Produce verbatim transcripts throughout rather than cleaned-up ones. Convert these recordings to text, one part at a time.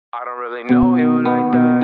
I don't really know you like that.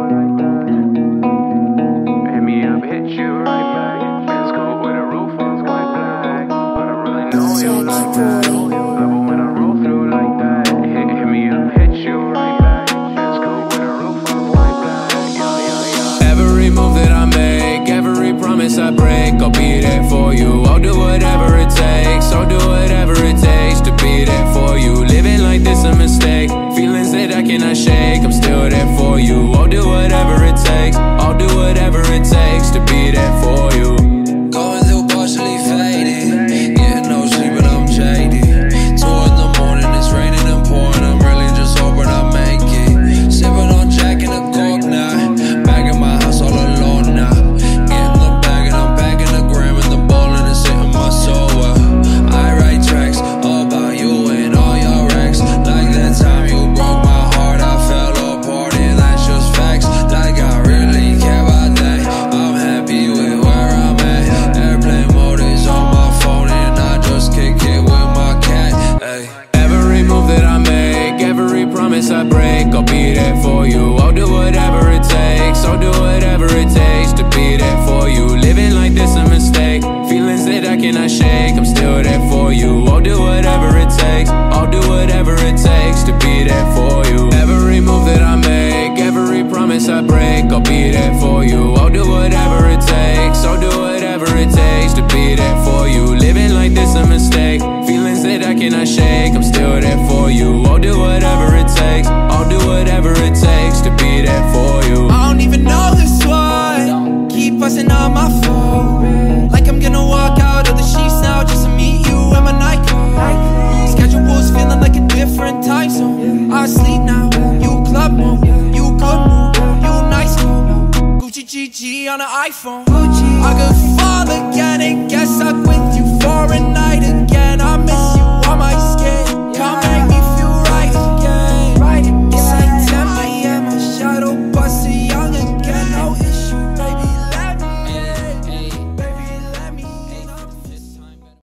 Hit me up, hit you right back. It's cool with a roof on sky black. I don't really know you like that. Love when I roll through like that. Hit, hit me up, hit you right back. It's cool with a roof on sky black. Yeah, yeah, yeah. Every move that I make, every promise I break, I'll be there for you. I'll do whatever it takes. I'll do whatever it takes to be there for you. Living like this a mistake. Feelings that I cannot shake, I'm still there for you. I'll do whatever it takes, I'll do whatever it takes to be there for you. Going through partially faded, getting no sleep but I'm jaded. Two in the morning, it's raining and pouring, I'm really just hoping I make it. Sipping on Jack and a Coke now, back in my house all alone now. Getting the bag and I'm packing the gram and the ball and it's hitting my soul well. I write tracks all about you and all your racks. Like that time you broke my heart, I fell apart and that's just facts. Like I really care about that, I'm happy with where I'm at. Airplane mode is on my phone and I just kick it with my cat. Ay. Every move that I make, every promise I break, I'll be there for you. I'll do whatever it takes, I'll do whatever it takes to be there for you. Living like this a mistake, feelings that I cannot shake, I'm still there for you. I'll do whatever it takes, I'll do whatever it takes to be there for you. Every move that I make, every promise I break, I'll be there for you. I'll do whatever it takes, I'll do whatever it takes to be there for you. Living like this a mistake, feelings that I cannot shake, I'm still there for you. I'll do whatever it takes, I'll do whatever it takes to be there for you. I don't even know this one, keep buzzing on my phone, like I'm gonna walk out of the sheets now just to meet you at my night club. Schedule's feeling like a different time zone. I sleep now, you club mode, you good mood, you nice mode. Gucci G G on an iPhone. I could fall again and get stuck with you for an